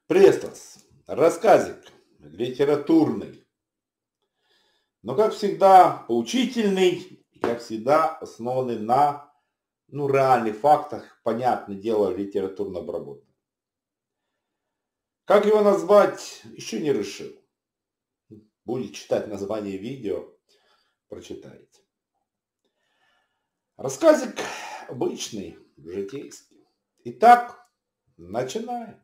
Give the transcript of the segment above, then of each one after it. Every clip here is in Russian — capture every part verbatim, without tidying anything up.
Приветствую вас. Рассказик литературный, но, как всегда, поучительный, и, как всегда, основанный на, ну, реальных фактах, понятное дело, литературно обработанный. Как его назвать, еще не решил. Будете читать название видео, прочитаете. Рассказик обычный, житейский. Итак, начинаем.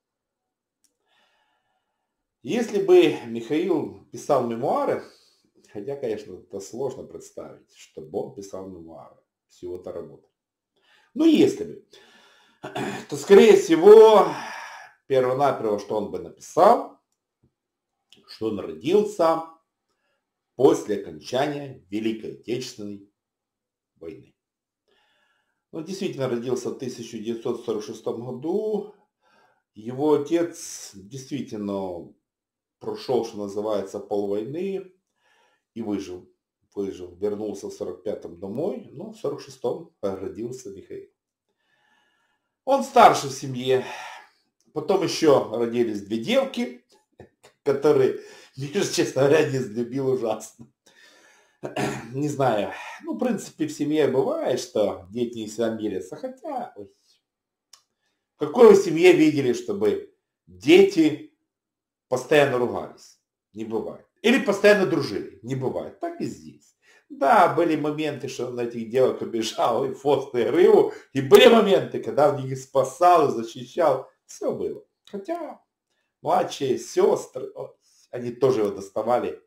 Если бы Михаил писал мемуары, хотя, конечно, это сложно представить, чтобы он писал мемуары, всего-то работы. Ну, если бы, то, скорее всего, первонаперво, что он бы написал, что он родился после окончания Великой Отечественной войны. Он действительно родился в тысяча девятьсот сорок шестом году. Его отец действительно прошел, что называется, полвойны и выжил. Выжил. Вернулся в сорок пятом домой, но в сорок шестом родился Михаил. Он старший в семье. Потом еще родились две девки, которые, Миша, честно говоря, не взлюбил ужасно. Не знаю. Ну, в принципе, в семье бывает, что дети не всегда мирятся. Хотя, ой, в какой вы семье видели, чтобы дети постоянно ругались? Не бывает. Или постоянно дружили? Не бывает. Так и здесь. Да, были моменты, что он на этих девок обижал и фосты, и рыбу. И были моменты, когда он их спасал и защищал. Все было. Хотя младшие сестры, ой, они тоже его доставали.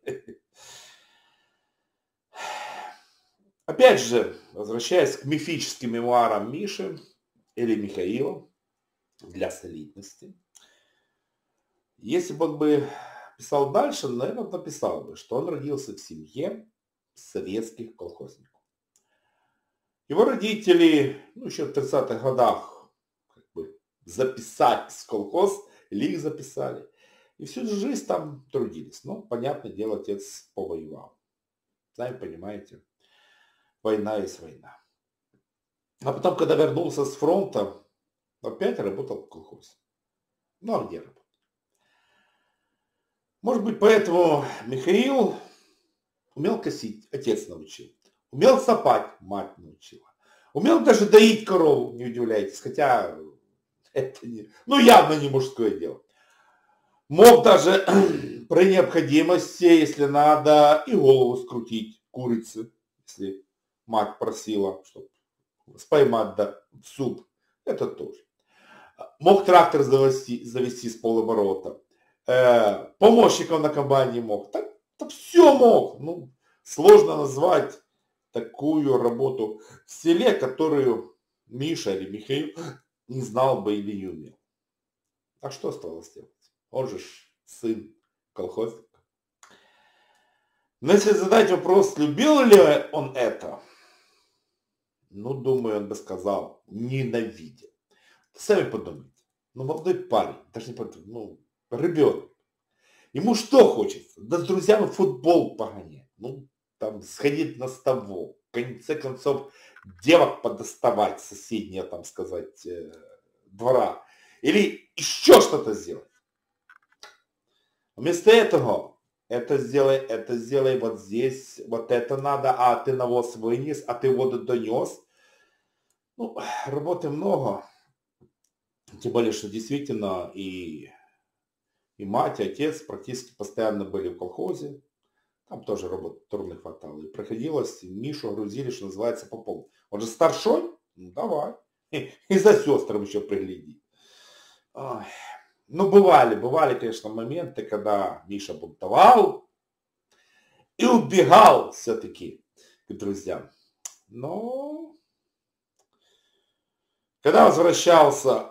Опять же, возвращаясь к мифическим мемуарам Миши или Михаила, для солидности. Если бы он бы писал дальше, наверное, написал бы, что он родился в семье советских колхозников. Его родители, ну, еще в тридцатых годах как бы записались в колхоз, или их записали. И всю жизнь там трудились. Но, понятное дело, отец повоевал. Сами понимаете, война есть война. А потом, когда вернулся с фронта, опять работал в колхозе. Ну, а где работал? Может быть, поэтому Михаил умел косить, отец научил. Умел сапать, мать научила. Умел даже доить корову, не удивляйтесь. Хотя это не, ну, явно не мужское дело. Мог даже при необходимости, если надо, и голову скрутить курицы, если мать просила, чтобы споймать да, суп. Это тоже. Мог трактор завести, завести с полоборота. Э, помощником на комбайне мог. Так, так все мог. Ну, сложно назвать такую работу в селе, которую Миша или Михаил не знал бы или не умел. А что оставалось делать? Он же сын колхозника. Но если задать вопрос, любил ли он это, ну, думаю, он бы сказал, ненавидел. Сами подумайте. Ну, молодой парень, даже не подумайте, ну, ребенок. Ему что хочется? Да с друзьями в футбол погонять. Ну, там, сходить на ставок. В конце концов, девок подоставать соседнего, там сказать, э, двора. Или еще что-то сделать. Вместо этого, это сделай, это сделай вот здесь, вот это надо, а ты навоз вынес, а ты воду донес. Ну, работы много. Тем более, что действительно и, и мать, и отец практически постоянно были в колхозе. Там тоже работы трудно хватало. И приходилось, Мишу грузили, что называется, по полу. Он же старшой? Ну, давай. И за сестрам еще пригляди. Ой. Ну, бывали, бывали, конечно, моменты, когда Миша бунтовал и убегал все-таки к друзьям. Но когда возвращался,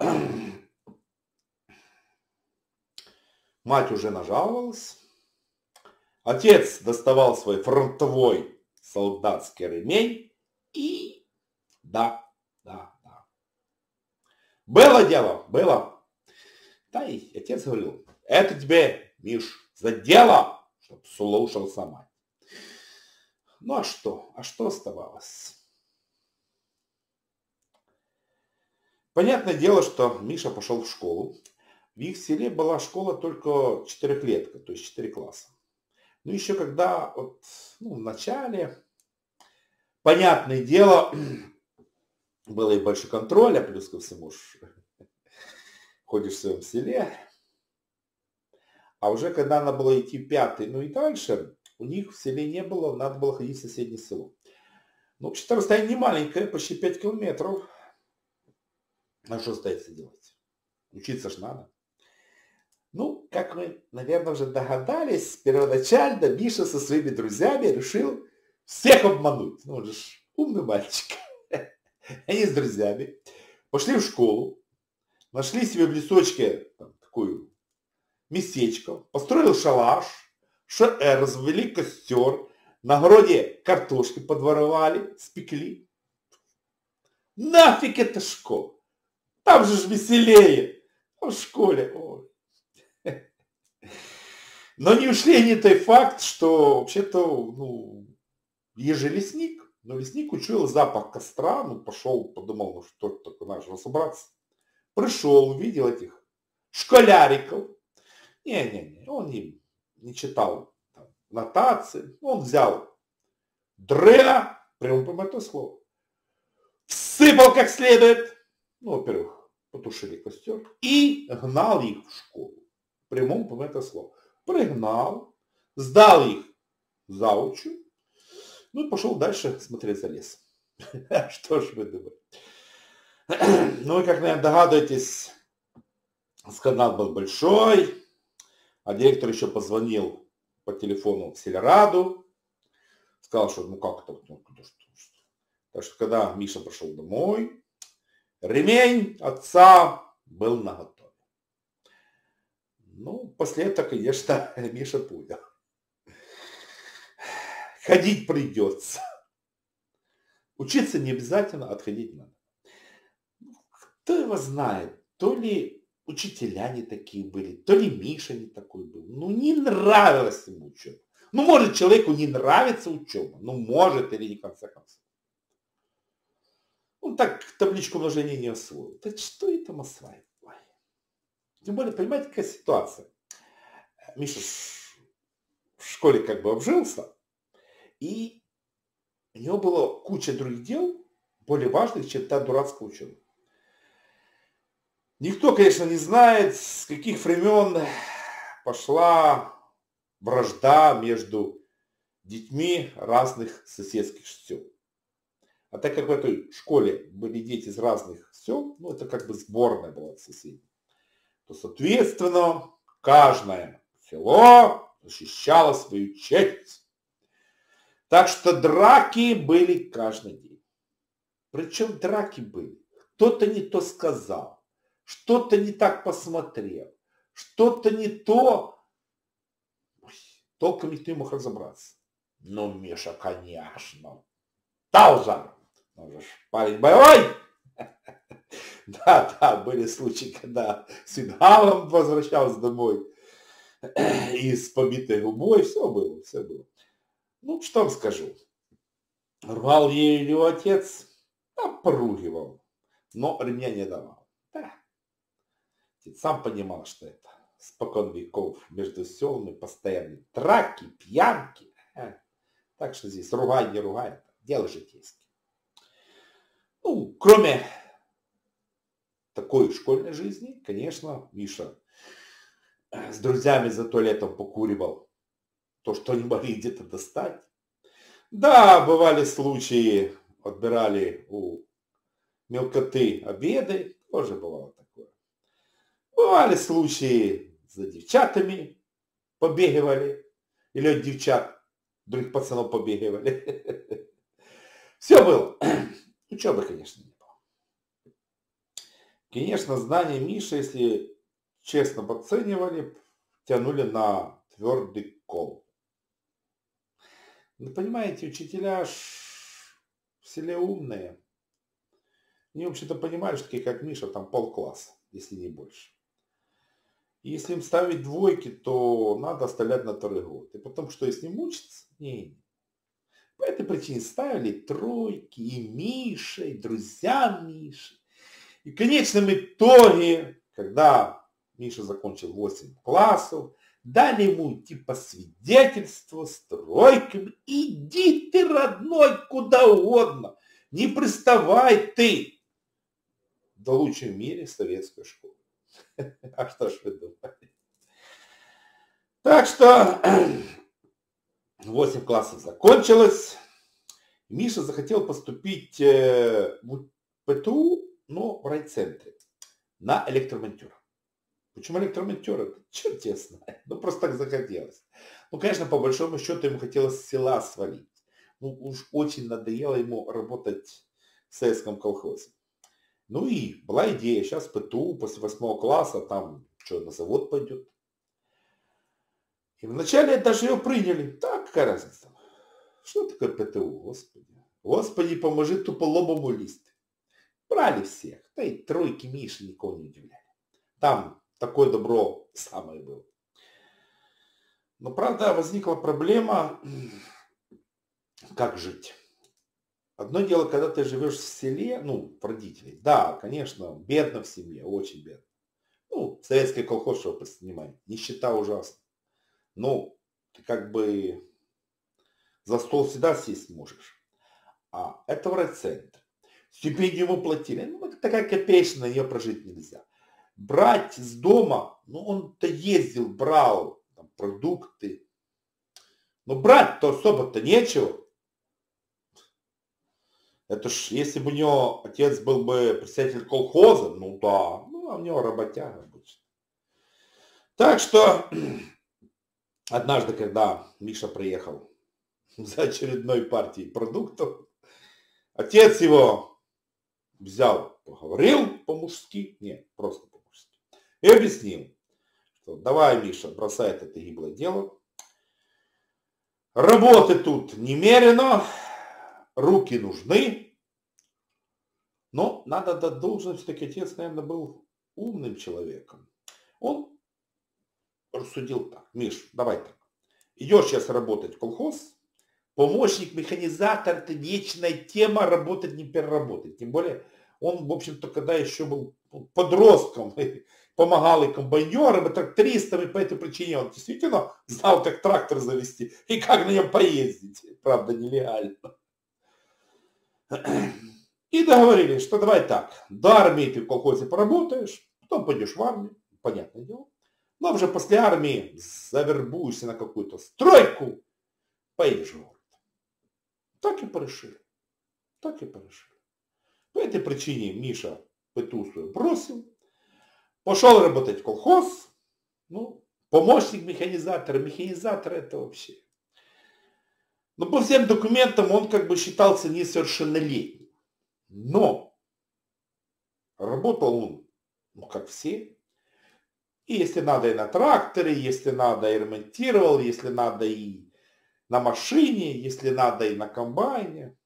мать уже нажаловалась. Отец доставал свой фронтовой солдатский ремень и да, да, да. Было дело, было. Да, и отец говорил, это тебе, Миш, за дело, чтоб слушался мать. Ну а что? А что оставалось? Понятное дело, что Миша пошел в школу. в их селе была школа только четырехлетка, то есть четыре класса. Ну, еще когда вот, ну, в начале, понятное дело, было и больше контроля, плюс ко всему ж ходишь в своем селе. А уже когда надо было идти в пятый, ну и дальше, у них в селе не было, надо было ходить в соседнее село. Ну, вообще-то расстояние не маленькое, почти пять километров. А что остается делать? Учиться ж надо. Ну, как мы, наверное, уже догадались, первоначально Миша со своими друзьями решил всех обмануть. Ну, он же ж умный мальчик. Они с друзьями пошли в школу, нашли себе в лесочке там, такую местечко, построил шалаш, ша- э, развели костер, на огороде картошки подворовали, спекли. Нафиг это школа? Там же ж веселее. А в школе. Ой. Но не ушли они той факт, что вообще-то, ну, еже лесник. Но лесник учуял запах костра, ну, пошел, подумал, ну, что это такое, надо же разобраться. Пришел, увидел этих школяриков. Не-не-не, он не, не читал там, нотации. Он взял дря, прямо по это слово, всыпал как следует. Ну, во-первых, потушили костер и гнал их в школу. В прямом по это слово. Пригнал, сдал их заучу, ну и пошел дальше смотреть за лес. Что ж вы думаете? Ну и, как, наверное, догадываетесь, скандал был большой, а директор еще позвонил по телефону в сельраду, сказал, что ну как это, ну, что, что. Так что, когда Миша пошел домой, ремень отца был наготове. Ну, после этого, конечно, Миша понял. Ходить придется. Учиться не обязательно, отходить надо. Кто его знает, то ли учителя не такие были, то ли Миша не такой был. Ну, не нравилась ему учеба. Ну, может, человеку не нравится учеба. Ну, может, или не в конце концов. Он так табличку умножения не освоил. Да что это там осваивать? Тем более, понимаете, какая ситуация. Миша в школе как бы обжился, и у него было куча других дел, более важных, чем та дурацкая учеба. Никто, конечно, не знает, с каких времен пошла вражда между детьми разных соседских сел. А так как в этой школе были дети из разных сел, ну это как бы сборная была от соседей, то, соответственно, каждое село защищало свою честь. Так что драки были каждый день. Причем драки были. Кто-то не то сказал, что-то не так посмотрел, что-то не то. Ой, толком никто не мог разобраться. Но Миша, конечно, дал жару. Он же парень боевой. Да, да, были случаи, когда с финалом возвращался домой и с побитой губой. Все было, все было. Ну, что вам скажу. Рвал ее его отец, да, поругивал, но ремня не давал. Да. Отец сам понимал, что это спокон веков между селами постоянные драки, пьянки. Так что здесь ругай, не ругай, это дело житейское. Ну, кроме такой школьной жизни, конечно, Миша с друзьями за туалетом покуривал то, что они могли где-то достать. Да, бывали случаи, отбирали у мелкоты обеды, тоже бывало такое. Бывали случаи, за девчатами побегивали, или от девчат других пацанов побегивали. Все было. Учебы, конечно, не было. Конечно, знания Миши, если честно оценивали, тянули на твердый кол. Ну, понимаете, учителя ж в селе умные. Они вообще-то понимали, что такие, как Миша, там полкласса, если не больше. И если им ставить двойки, то надо оставлять на второй год. И потом, что если не учиться? Не. По этой причине ставили тройки и Мише, и друзьям Миши. И в конечном итоге, когда Миша закончил восемь классов, дали ему типа свидетельство, стройками. Иди ты, родной, куда угодно. Не приставай ты до лучшей в мире советской школы. А что ж вы думаете? Так что восемь классов закончилось. Миша захотел поступить в ПТУ, но в райцентре, на электромонтера. Почему электромонтера? Черт тебя знает. Ну, просто так захотелось. Ну, конечно, по большому счету ему хотелось с села свалить. Ну, уж очень надоело ему работать в советском колхозе. Ну и была идея, сейчас ПТУ после восьмого класса, там, что, на завод пойдет. И вначале даже его приняли. Так, какая разница? Что такое ПТУ, господи? Господи, поможи туполобому лист. Брали всех. Да и тройки Миши никого не удивляли. Там такое добро самое было. Но, правда, возникла проблема, как жить. Одно дело, когда ты живешь в селе, ну, в родителей. Да, конечно, бедно в семье, очень бедно. Ну, советский колхоз, что вы понимаете, нищета ужасна. Ну, ты как бы за стол всегда сесть можешь. А это в райцентре. Стипендию ему платили. Ну, это такая копеечная, на нее прожить нельзя. Брать с дома, ну, он-то ездил, брал там, продукты. Но брать-то особо-то нечего. Это ж, если бы у него отец был бы председатель колхоза, ну да, ну, а у него работяга обычно. Так что, однажды, когда Миша приехал за очередной партией продуктов, отец его взял, поговорил по-мужски, нет, просто по-мужски, и объяснил, что давай, Миша, бросай это гиблое дело, работы тут немерено, руки нужны, но надо дать должность, все-таки отец, наверное, был умным человеком. Он рассудил так: Миш, давай так, идешь сейчас работать в колхоз, помощник, механизатор, это вечная тема, работать не переработать. Тем более, он, в общем-то, когда еще был подростком, помогал и комбайнерам, и трактористам, и по этой причине он действительно знал, как трактор завести и как на нем поездить. Правда, нелегально. И договорились, что давай так, до армии ты в колхозе поработаешь, потом пойдешь в армию, понятное дело. Но уже после армии завербуешься на какую-то стройку, поедешь в город. Так и порешили. Так и порешили. По этой причине Миша ПТУ свою бросил, пошел работать в колхоз, ну, помощник механизатора. Механизатор это вообще. Но по всем документам он как бы считался несовершеннолетним. Но работал он, ну, как все. И если надо и на тракторе, если надо и ремонтировал, если надо и на машине, если надо и на комбайне.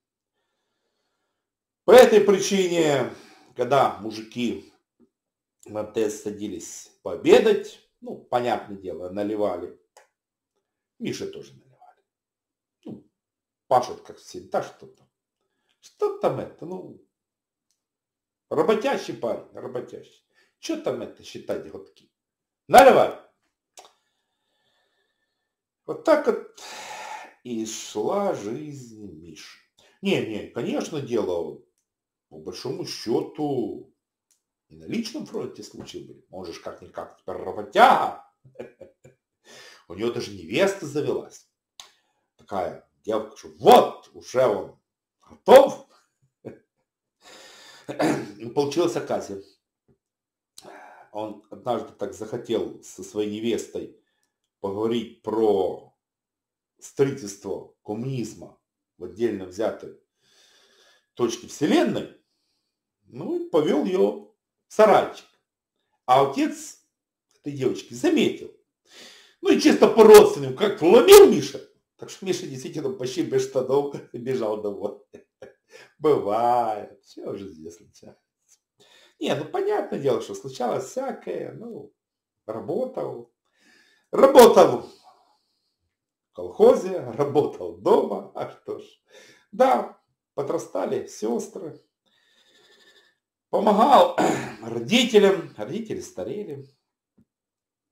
По этой причине, когда мужики в МТС садились пообедать, ну, понятное дело, наливали. Мише тоже наливали. Ну, пашут, как всегда, что-то. Что там это, ну, работящий парень, работящий. Что там это считать годки? Наливай. Вот так вот и шла жизнь Миши. Не, не, конечно, дело, по большому счету, и на личном фронте случаи были. Можешь как-никак теперь работяга. У него даже невеста завелась. Такая девка, что вот, уже он готов. Получилась оказия. Он однажды так захотел со своей невестой поговорить про строительство коммунизма в отдельно взятой точке вселенной. Ну и повел ее в сарайчик. А отец этой девочки заметил. Ну и чисто по-родственному, как вломил Миша. Так что Миша действительно почти без штанов бежал домой. Бывает. Все уже здесь случается. Не, ну понятное дело, что случалось всякое. Ну, работал. Работал в колхозе, работал дома. А что ж. Да, подрастали сестры. Помогал родителям. Родители старели.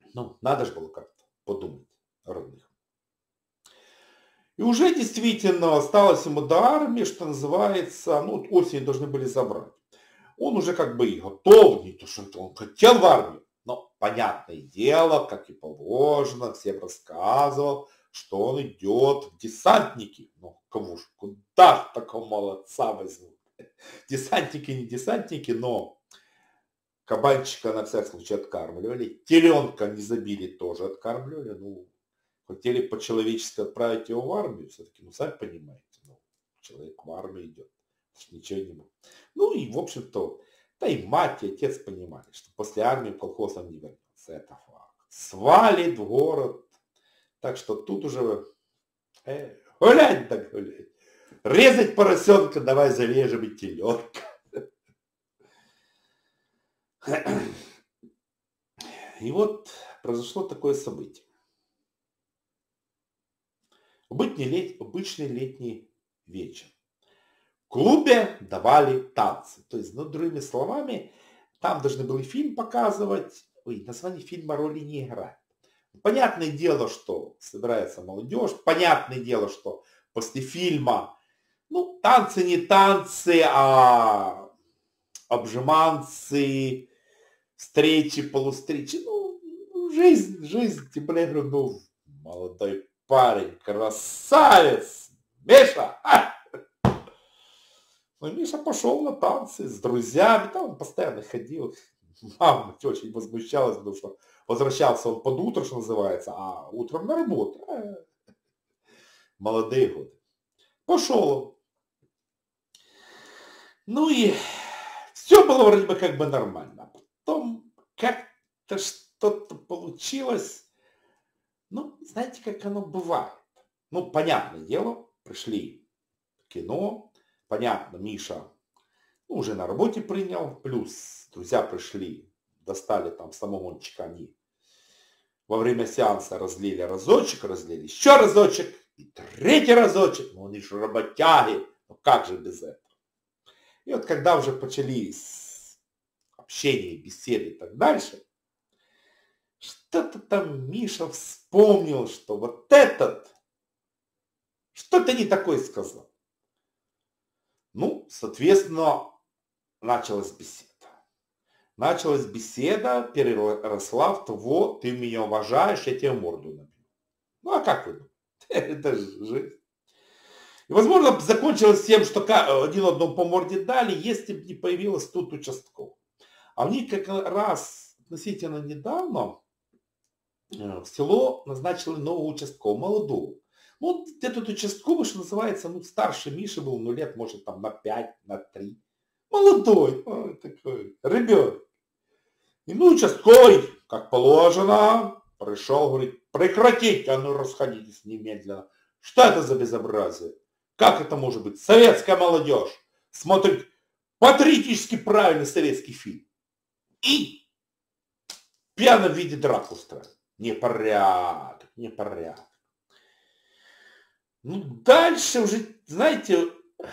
Ну, надо же было как-то подумать о родных. И уже действительно осталось ему до армии, что называется, ну, вот осенью должны были забрать. Он уже как бы и готов, не то что он хотел в армию, но понятное дело, как и положено, всем рассказывал, что он идет в десантники. Ну, кого ж, куда ж такого молодца возьмут? Десантники не десантники, но кабанчика на всякий случай откармливали, теленка не забили, тоже откармливали. Ну, хотели по-человечески отправить его в армию, все-таки, ну, сами понимаете, ну, человек в армию идет, ничего не может. Ну, и, в общем-то, да и мать, и отец понимали, что после армии в колхоз он не вернется, это факт. Свалит в город, так что тут уже э, гулять так гулять. Резать поросенка, давай зарежем и теленка. И вот произошло такое событие. Обычный, лет, обычный летний вечер. В клубе давали танцы. То есть, ну, другими словами, там должны были фильм показывать. Ой, название фильма роли не играет. Понятное дело, что собирается молодежь. Понятное дело, что после фильма, ну, танцы не танцы, а обжиманцы, встречи, полустречи. Ну, жизнь, жизнь, тем более, говорю, ну, молодой парень, красавец, Миша! А! Ну, Миша пошел на танцы с друзьями, там он постоянно ходил. Мама очень возмущалась, потому что возвращался он под утро, что называется, а утром на работу. А, молодые годы. Пошел он. Ну и все было вроде бы как бы нормально. А потом как-то что-то получилось. Ну, знаете, как оно бывает. Ну, понятное дело, пришли в кино. Понятно, Миша, ну, уже на работе принял. Плюс друзья пришли, достали там самогончика они. Во время сеанса разлили разочек, разлили еще разочек. И третий разочек. Ну, они же работяги. Ну, как же без этого? И вот когда уже начались общение, беседы и так дальше, что-то там Миша вспомнил, что вот этот что-то не такое сказал. Ну, соответственно, началась беседа. Началась беседа, переросла в того, ты меня уважаешь, я тебе морду набью. Ну, а как вы думаете? Это же жизнь. И, возможно, закончилось тем, что один одному по морде дали, если бы не появилась тут участковый. А у них как раз относительно недавно в село назначили нового участкового, молодого. Ну, этот участковый, что называется, ну, старше Миши был, ну, лет, может, там, на пять, на три. Молодой, ой, такой, ребенок. И, ну, участковый, как положено, пришел, говорит, прекратите, а ну, расходитесь немедленно. Что это за безобразие? Как это может быть? Советская молодежь смотрит патриотически правильный советский фильм. И в пьяном виде драку устраивает. Непорядок, непорядок. Ну, дальше уже, знаете,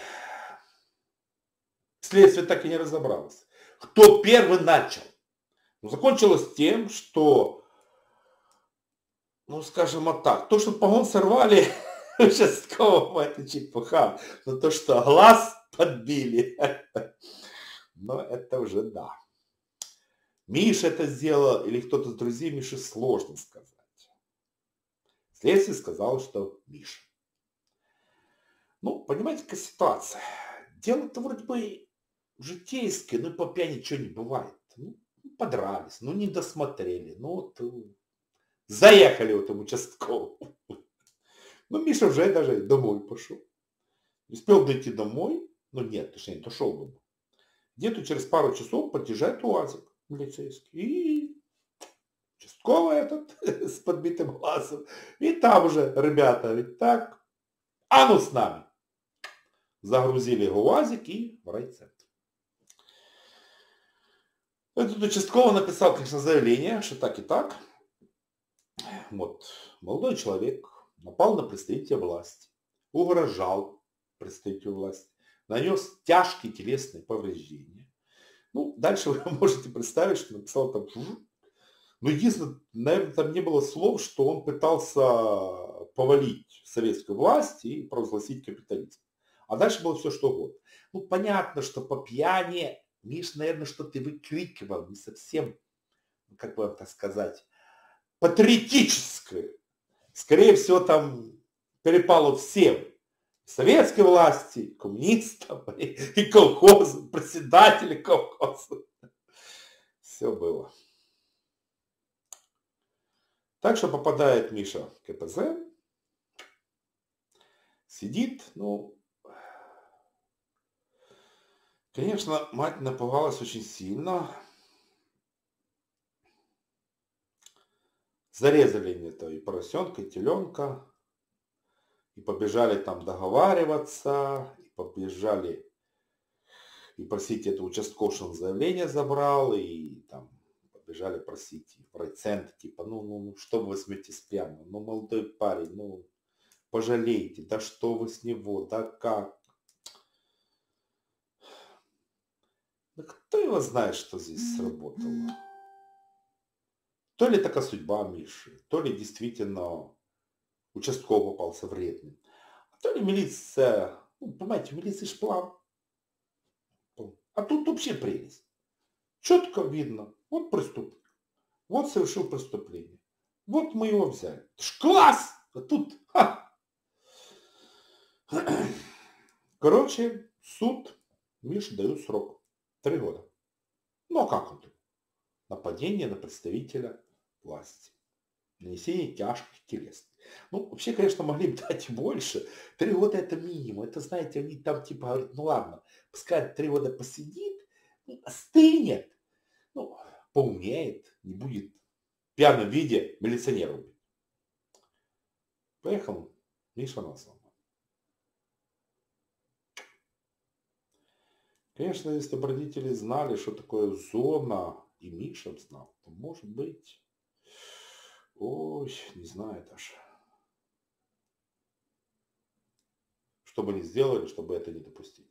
следствие так и не разобралось. Кто первый начал? Ну, закончилось тем, что, ну, скажем вот так, то, что погон сорвали, участковому, это чепуха. Но то, что глаз подбили, но это уже да. Миша это сделал или кто-то из друзей Миши, сложно сказать. Следствие сказало, что Миша. Ну, понимаете, какая ситуация. Дело-то вроде бы житейское, но и по пьяни ничего не бывает. Ну, подрались, ну, не досмотрели, ну, вот заехали в этом участковом. Ну, Миша уже даже домой пошел. Не успел дойти домой, ну, нет, точнее, дошел домой. Где-то через пару часов подъезжает УАЗик милицейский. И участковый этот с подбитым глазом. И там уже ребята, ведь так, а ну с нами. Загрузили УАЗик и в райцентр. Этот участковый написал, конечно, заявление, что так и так. Вот, молодой человек напал на представителя власти, угрожал представителю власти, нанес тяжкие телесные повреждения. Ну, дальше вы можете представить, что написал там Ну, единственное, наверное, там не было слов, что он пытался повалить советскую власть и провозгласить капитализм. А дальше было все что угодно. Ну, понятно, что по пьяни Миш, наверное, что-то выкрикивал, не совсем, ну, как бы это сказать, патриотическое. Скорее всего, там перепало всем. Советской власти, коммунистам и, и колхозам, председатели колхоза. Все было. Так что попадает Миша в ка пэ зэ, сидит, ну, конечно, мать напугалась очень сильно. Зарезали мне-то и поросенка, и теленка, и побежали там договариваться, и побежали и просить это участковшин заявление забрал, и там побежали просить в райцентр, типа, ну, ну, ну, что вы возьмете с пьяного, ну, молодой парень, ну, пожалейте, да что вы с него, да как. Да кто его знает, что здесь сработало. То ли такая судьба Миши, то ли действительно участковый попался вредным, а то ли милиция, ну, понимаете, в милиции ж план. А тут вообще прелесть. Четко видно, вот преступник, вот совершил преступление, вот мы его взяли. Это ж класс! А тут, ха! Короче, суд Мише дают срок. Три года. Ну а как он тут? Нападение на представителя власти. Нанесение тяжких телесных. Ну, вообще, конечно, могли бы дать и больше. Три года это минимум. Это, знаете, они там типа говорят, ну ладно, пускай три года посидит, ну, остынет, ну, поумнеет, не будет в пьяном виде милиционера убить. Поехал Миша на зону. Конечно, если бы родители знали, что такое зона, и Миша б знал, то, может быть, ой, не знаю даже. Что бы они сделали, чтобы это не допустить.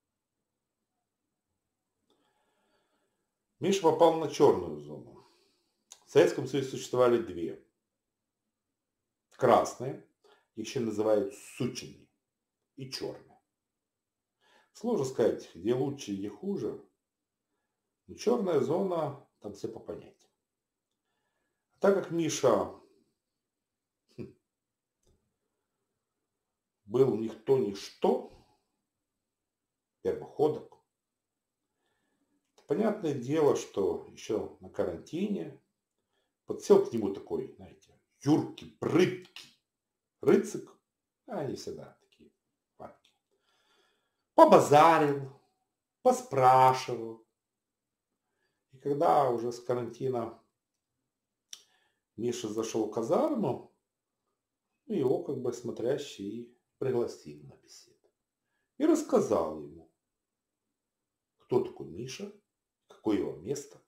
Миша попал на черную зону. В Советском Союзе существовали две. Красные, их еще называют сучьями, и черные. Сложно сказать, где лучше, где хуже. Но черная зона, там все по понятиям. А так как Миша хм, был никто, ничто, первоходок, понятное дело, что еще на карантине подсел к нему такой, знаете, юркий, прыткий рыцик, а они всегда такие падки. Побазарил, поспрашивал. И когда уже с карантина Миша зашел в казарму, ну, его как бы смотрящий пригласил на беседу. И рассказал ему, кто такой Миша, какое его место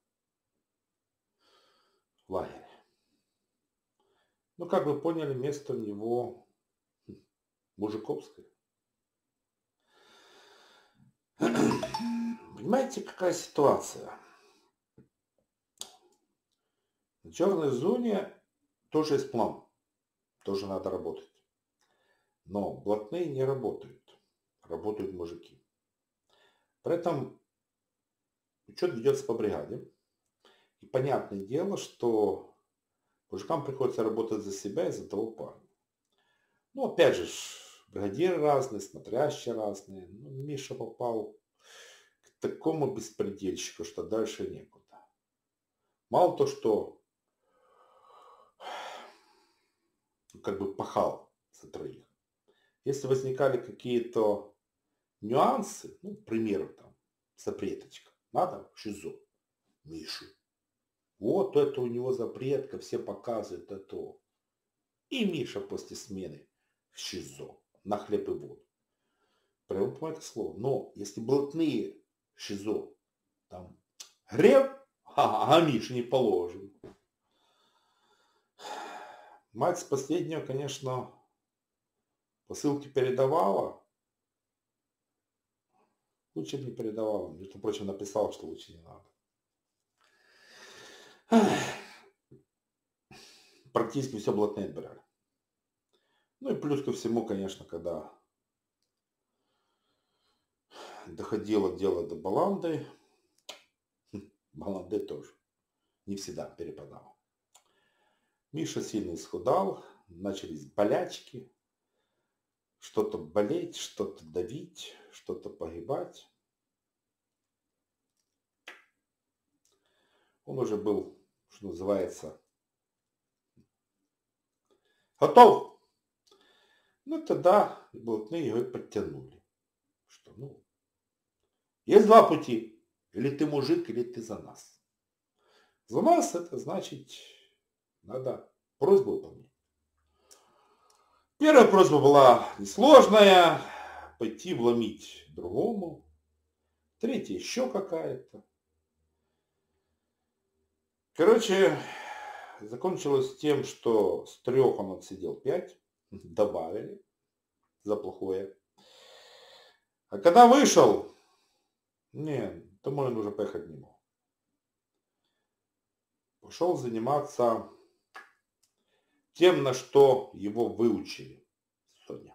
в лагере. Ну, как вы поняли, место у него мужиковское. Понимаете, какая ситуация? На черной зоне тоже есть план. Тоже надо работать. Но блатные не работают. Работают мужики. При этом учет ведется по бригаде. И понятное дело, что мужикам приходится работать за себя и за того парня. Ну, опять же, бригадиры разные, смотрящие разные. Ну, Миша попал к такому беспредельщику, что дальше некуда. Мало то, что как бы пахал за троих. Если возникали какие-то нюансы, ну, к примеру, там, запреточка, надо в ШИЗО Мишу. Вот это у него запретка, все показывают это. И Миша после смены в ШИЗО на хлеб и воду. Прямо по это слово. Но если блатные ШИЗО, там греб, а, а Миша не положен. Мать с последнего, конечно, посылки передавала. Лучше бы не передавала. Между прочим, написала, что лучше не надо. практически все блатные отбирали. Ну и плюс ко всему, конечно, когда доходило дело до баланды, баланды тоже не всегда перепадало. Миша сильно исхудал, начались болячки, что-то болеть, что-то давить, что-то погибать. Он уже был, что называется, готов. Ну тогда блатные его и подтянули. Что, ну, есть два пути. Или ты мужик, или ты за нас. За нас это значит, надо просьбу выполнять. Первая просьба была несложная. Пойти вломить другому. Третья еще какая-то. Короче, закончилось тем, что с трех он отсидел пять. Добавили за плохое. А когда вышел, не, домой он уже поехать не мог. Пошел заниматься тем, на что его выучили Соня.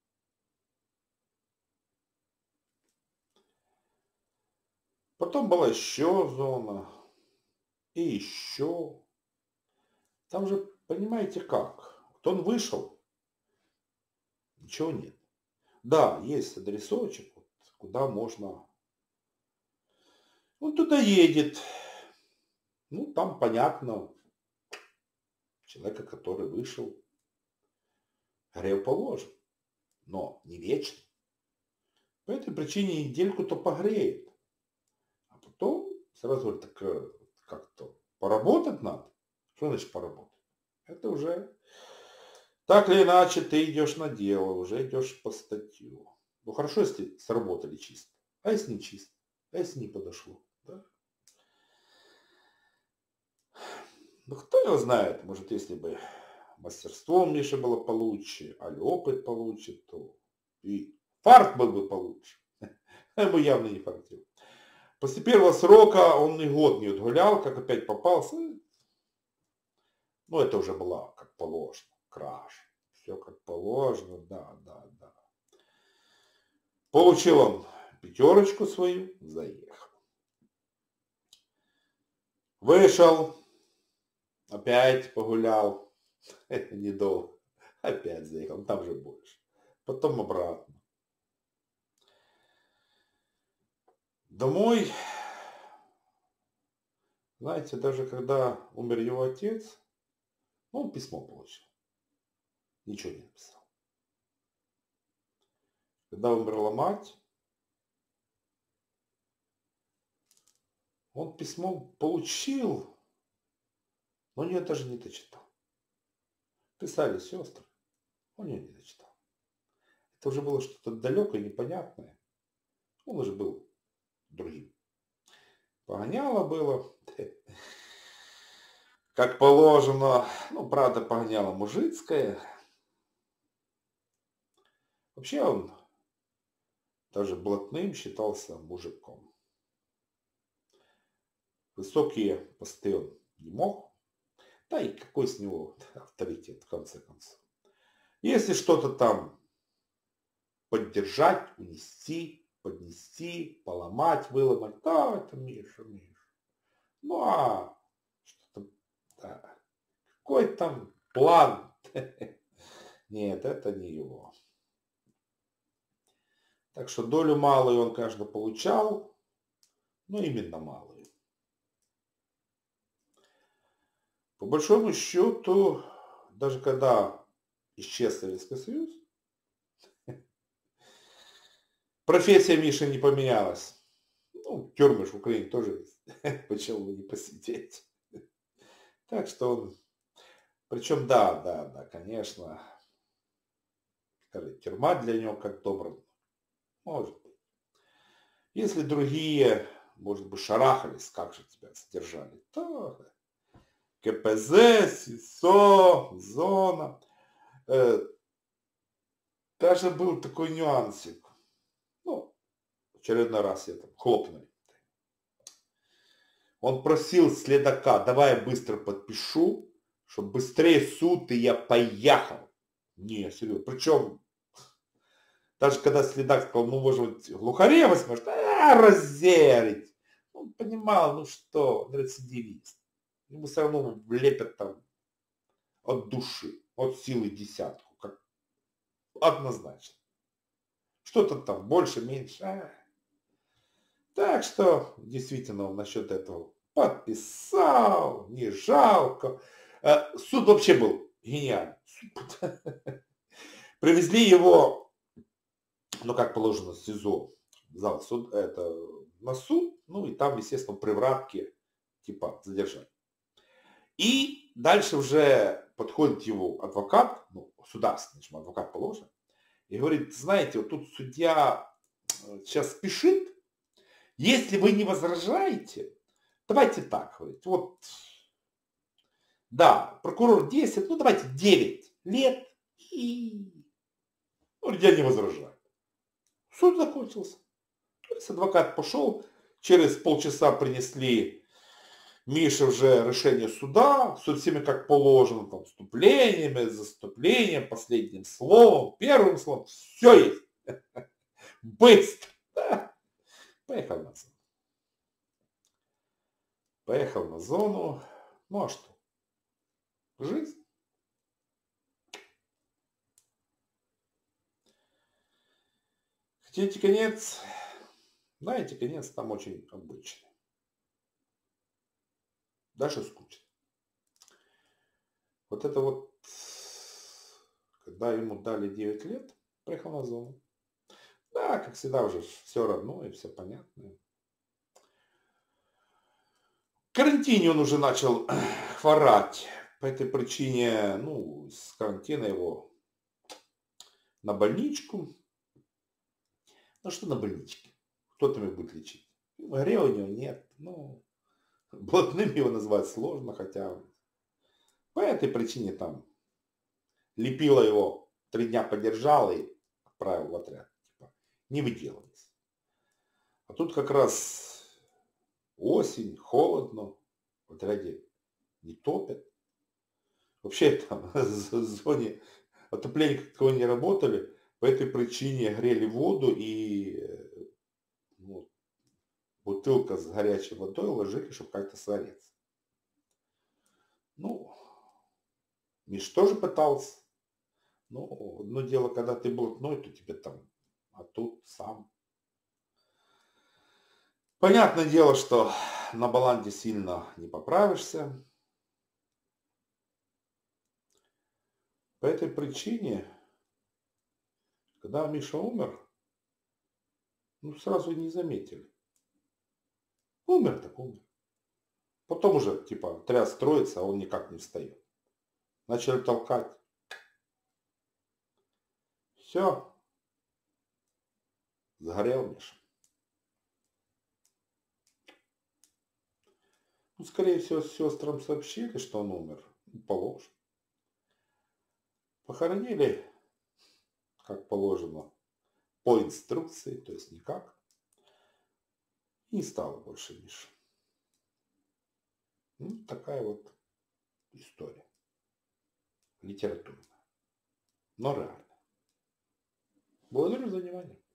Потом была еще зона. И еще. Там же, понимаете как? Вот он вышел, ничего нет. Да, есть адресочек, куда можно. Он туда едет. Ну, там понятно. Человека, который вышел, грев положен. Но не вечно. По этой причине недельку-то погреет. А потом сразу говорит, так как-то поработать надо. Что значит поработать? Это уже так или иначе ты идешь на дело, уже идешь по статью. Ну хорошо, если сработали чисто. А если не чисто? А если не подошло? Да? Ну кто его знает, может если бы мастерство у Миши было получше, а опыт получше, то и фарт был бы получше. Ему явно не фартил. После первого срока он и год не отгулял, как опять попался. Ну, это уже была как положено, краж. Все как положено, да, да, да. Получил он пятерочку свою, заехал. Вышел, опять погулял, недолго, опять заехал, там же больше. Потом обратно. Домой, знаете, даже когда умер его отец, он письмо получил. Ничего не написал. Когда умерла мать, он письмо получил, но нее даже не дочитал. Писали сестры, он ее не дочитал. Это уже было что-то далекое, непонятное. Он уже был другим. Погоняло было, как положено. Ну, правда, погоняло мужицкое. Вообще он даже блатным считался мужиком. Высокие посты он не мог. Да и какой с него авторитет, в конце концов. Если что-то там поддержать, унести, поднести, поломать, выломать, да, это Миша, Миша. Ну а что-то, да, какой там план? Нет, это не его. Так что долю малую он, конечно, получал, но именно малую. По большому счету, даже когда исчез Советский Союз, профессия Миши не поменялась. Ну, тюрьмы в Украине тоже есть. Почему бы не посидеть? Так что он... Причем, да, да, да, конечно. Скажите, тюрьма для него как добрый. Может быть. Если другие, может быть, шарахались, как же тебя содержали, то ка пэ зэ, СИСО, зона. Э, даже был такой нюансик. Ну, в очередной раз я там хлопнули. Он просил следака, давай я быстро подпишу, чтобы быстрее суд, и я поехал. Не, серьезно. Причем, даже когда следак сказал, ну, может быть, глухаря возьмешь, а, разерить. Он понимал, ну что, он рецидивист. Ему все равно влепят там от души, от силы десятку, как однозначно. Что-то там больше, меньше. А. Так что, действительно, он насчет этого подписал, не жалко. Э, Суд вообще был гениальный. Привезли его, ну, как положено, в СИЗО, в зал суд, это, на суд, ну, и там, естественно, при вратке, типа, задержали. И дальше уже подходит его адвокат, ну, государственный, что адвокат положен, и говорит, знаете, вот тут судья сейчас спешит, если вы не возражаете, давайте так, говорит, вот, да, прокурор десять, ну, давайте девять лет, и, ну, я не возражаю. Суд закончился. То есть адвокат пошел, через полчаса принесли Мише уже решение суда, со всеми как положено, там, вступлениями, заступлением, последним словом, первым словом, все есть. Быстро. Да. Поехал на зону. Поехал на зону. Ну а что? Жизнь. Хотите конец? Знаете, конец там очень обычный. Даже скучно. Вот это вот, когда ему дали девять лет, поехал на зону. Да, как всегда уже все равно и все понятно. В карантине он уже начал хворать. По этой причине, ну, с карантина его на больничку. Ну, что на больничке? Кто там его будет лечить? Горя у него нет. Ну, блатным его назвать сложно, хотя по этой причине там лепила его, три дня подержал и отправил в отряд. Типа, не выделывайся. А тут как раз осень, холодно, в отряде не топят. Вообще там в зоне отопления как таковой не работали, по этой причине грели воду и ну, бутылка с горячей водой ложили, чтобы как-то согреться. Ну, Миш тоже пытался. Ну, одно дело, когда ты блатной, то тебе там, а тут сам. Понятное дело, что на баланде сильно не поправишься. По этой причине, когда Миша умер, ну сразу и не заметили. Умер так умер. Потом уже, типа, тряс строится, а он никак не встает. Начали толкать. Все, сгорел Миша. Ну, скорее всего, сестрам сообщили, что он умер. Ну, положено. Похоронили, как положено, по инструкции, то есть никак. И не стало больше Миши. Ну, такая вот история. Литературная. Но реально. Благодарю за внимание.